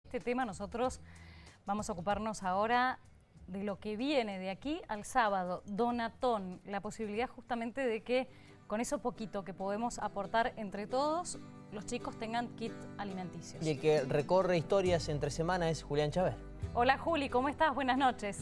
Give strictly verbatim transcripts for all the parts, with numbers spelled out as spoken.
Este tema nosotros vamos a ocuparnos ahora de lo que viene de aquí al sábado, Donatón, la posibilidad justamente de que con eso poquito que podemos aportar entre todos, los chicos tengan kit alimenticios. Y el que recorre historias entre semana es Julián Chávez. Hola Juli, ¿cómo estás? Buenas noches.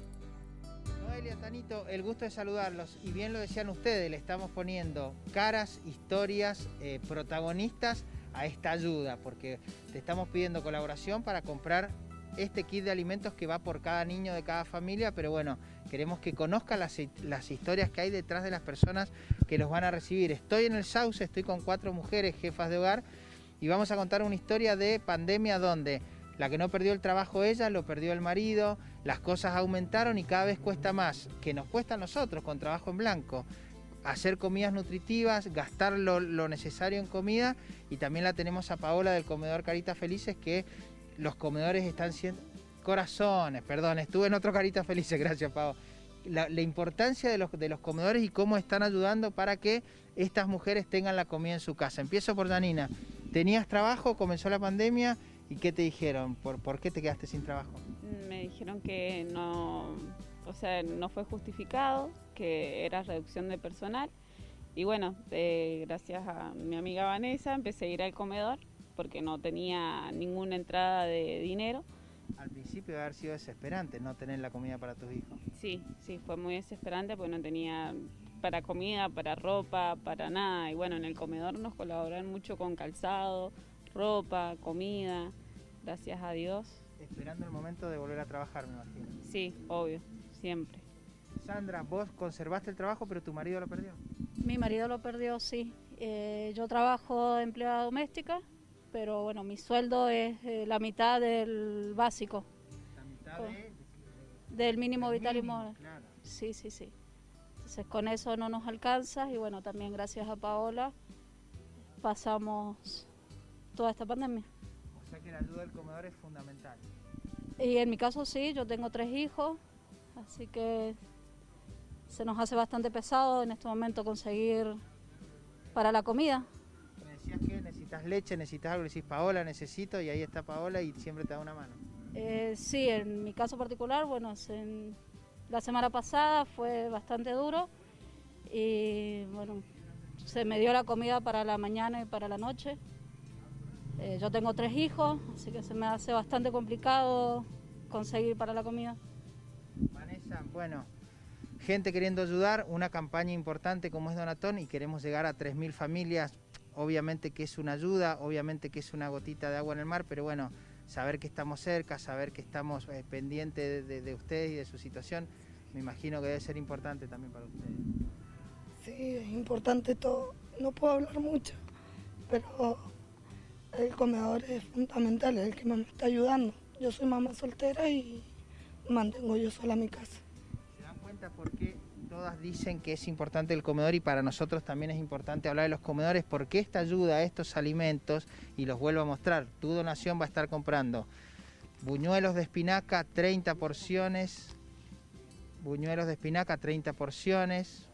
Noelia, Tanito, el gusto de saludarlos. Y bien lo decían ustedes, le estamos poniendo caras, historias, eh, protagonistas a esta ayuda, porque te estamos pidiendo colaboración para comprar este kit de alimentos que va por cada niño de cada familia, pero bueno, queremos que conozcan las, las historias que hay detrás de las personas que los van a recibir. Estoy en el Sauce, estoy con cuatro mujeres jefas de hogar y vamos a contar una historia de pandemia donde la que no perdió el trabajo ella, lo perdió el marido, las cosas aumentaron y cada vez cuesta más, que nos cuesta a nosotros con trabajo en blanco, hacer comidas nutritivas, gastar lo, lo necesario en comida. Y también la tenemos a Paola del comedor Caritas Felices, que los comedores están siendo... Corazones, perdón, estuve en otro Caritas Felices, gracias Pao. La, la importancia de los, de los comedores y cómo están ayudando para que estas mujeres tengan la comida en su casa. Empiezo por Janina. ¿Tenías trabajo? ¿Comenzó la pandemia? ¿Y qué te dijeron? ¿Por, por qué te quedaste sin trabajo? Me dijeron que no, o sea, no fue justificado, que era reducción de personal. Y bueno, eh, gracias a mi amiga Vanessa empecé a ir al comedor porque no tenía ninguna entrada de dinero. Al principio debe haber sido desesperante no tener la comida para tus hijos. Sí, sí, fue muy desesperante porque no tenía para comida, para ropa, para nada. Y bueno, en el comedor nos colaboran mucho con calzado, ropa, comida, gracias a Dios. Esperando el momento de volver a trabajar, me imagino. Sí, obvio, siempre. Sandra, vos conservaste el trabajo, pero tu marido lo perdió. Mi marido lo perdió, sí. Eh, yo trabajo de empleada doméstica, pero bueno, mi sueldo es eh, la mitad del básico. La mitad con, de, del mínimo del vital y mínimo, moral. claro. Sí, sí, sí. Entonces con eso no nos alcanza y bueno, también gracias a Paola pasamos toda esta pandemia. O sea que la ayuda del comedor es fundamental. Y en mi caso sí, yo tengo tres hijos, así que se nos hace bastante pesado en este momento conseguir para la comida. Me decías que necesitas leche, necesitas algo, le decís Paola, necesito, y ahí está Paola y siempre te da una mano. Eh, sí, en mi caso particular, bueno, en, la semana pasada fue bastante duro y bueno, se me dio la comida para la mañana y para la noche. Eh, yo tengo tres hijos, así que se me hace bastante complicado conseguir para la comida. Vanessa, bueno, gente queriendo ayudar, una campaña importante como es Donatón y queremos llegar a tres mil familias. Obviamente que es una ayuda, obviamente que es una gotita de agua en el mar, pero bueno, saber que estamos cerca, saber que estamos eh, pendientes de, de, de ustedes y de su situación, me imagino que debe ser importante también para ustedes. Sí, es importante todo. No puedo hablar mucho, pero el comedor es fundamental, es el que me está ayudando. Yo soy mamá soltera y mantengo yo sola mi casa. ¿Se dan cuenta por qué todas dicen que es importante el comedor y para nosotros también es importante hablar de los comedores? Porque esta ayuda a estos alimentos, y los vuelvo a mostrar, tu donación va a estar comprando buñuelos de espinaca, treinta porciones, buñuelos de espinaca, treinta porciones,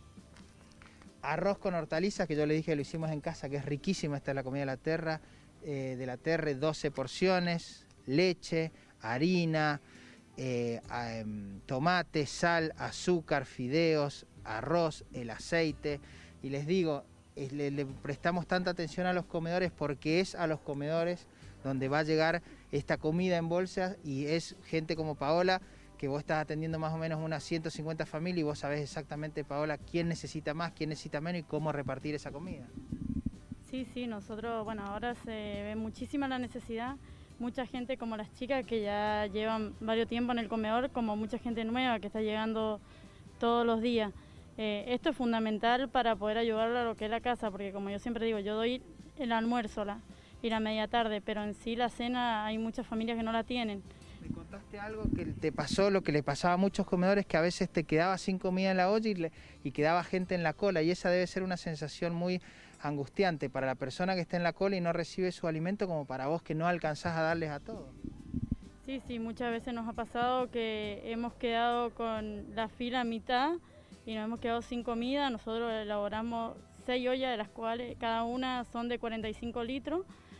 arroz con hortalizas, que yo le dije que lo hicimos en casa, que es riquísima, esta es la comida de la Terra, eh, de la Terra, doce porciones, leche, harina, eh, eh, tomate, sal, azúcar, fideos, arroz, el aceite. Y les digo, eh, le, le prestamos tanta atención a los comedores porque es a los comedores donde va a llegar esta comida en bolsas y es gente como Paola, que vos estás atendiendo más o menos unas ciento cincuenta familias y vos sabés exactamente, Paola, quién necesita más, quién necesita menos y cómo repartir esa comida. Sí, sí, nosotros, bueno, ahora se ve muchísima la necesidad, mucha gente como las chicas que ya llevan varios tiempo en el comedor, como mucha gente nueva que está llegando todos los días. Eh, esto es fundamental para poder ayudar a lo que es la casa, porque como yo siempre digo, yo doy el almuerzo la, y la media tarde, pero en sí la cena hay muchas familias que no la tienen. Me contaste algo que te pasó, lo que le pasaba a muchos comedores, que a veces te quedaba sin comida en la olla y, le, y quedaba gente en la cola, y esa debe ser una sensación muy angustiante para la persona que está en la cola y no recibe su alimento, como para vos que no alcanzás a darles a todos. Sí, sí, muchas veces nos ha pasado que hemos quedado con la fila a mitad y nos hemos quedado sin comida. Nosotros elaboramos seis ollas, de las cuales cada una son de cuarenta y cinco litros.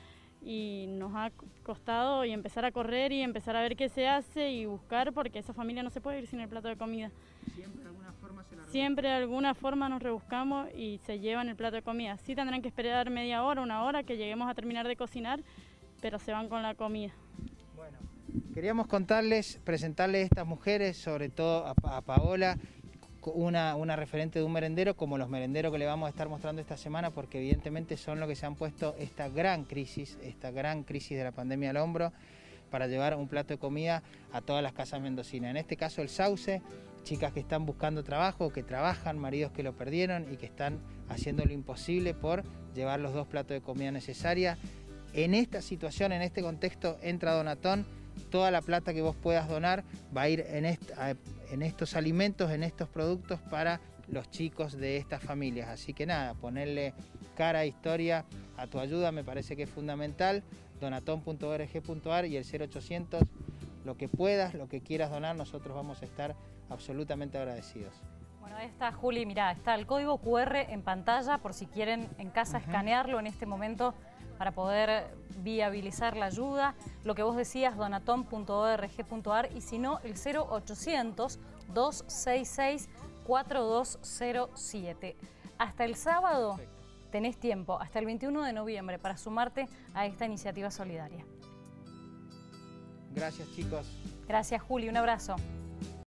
y nos ha costado y empezar a correr y empezar a ver qué se hace y buscar, porque esa familia no se puede ir sin el plato de comida. Siempre de alguna forma se la Siempre de alguna forma nos rebuscamos y se llevan el plato de comida. Sí tendrán que esperar media hora, una hora, que lleguemos a terminar de cocinar, pero se van con la comida. Bueno, queríamos contarles, presentarles a estas mujeres, sobre todo a, a Paola, Una, una referente de un merendero, como los merenderos que le vamos a estar mostrando esta semana, porque evidentemente son los que se han puesto esta gran crisis, esta gran crisis de la pandemia al hombro, para llevar un plato de comida a todas las casas mendocinas. En este caso el Sauce, chicas que están buscando trabajo, que trabajan, maridos que lo perdieron y que están haciendo lo imposible por llevar los dos platos de comida necesarias. En esta situación, en este contexto, entra Donatón. Toda la plata que vos puedas donar va a ir en, est en estos alimentos, en estos productos para los chicos de estas familias. Así que nada, ponerle cara, historia a tu ayuda me parece que es fundamental. donatón punto org punto ar y el cero ochocientos, lo que puedas, lo que quieras donar, nosotros vamos a estar absolutamente agradecidos. Bueno, ahí está, Juli, mirá, está el código cu erre en pantalla por si quieren en casa uh-huh. escanearlo en este momento para poder viabilizar la ayuda. Lo que vos decías, donatón punto org punto ar, y si no, el cero ochocientos, dos seis seis, cuatro dos cero siete. Hasta el sábado tenés tiempo, hasta el veintiuno de noviembre, para sumarte a esta iniciativa solidaria. Gracias, chicos. Gracias, Juli, un abrazo.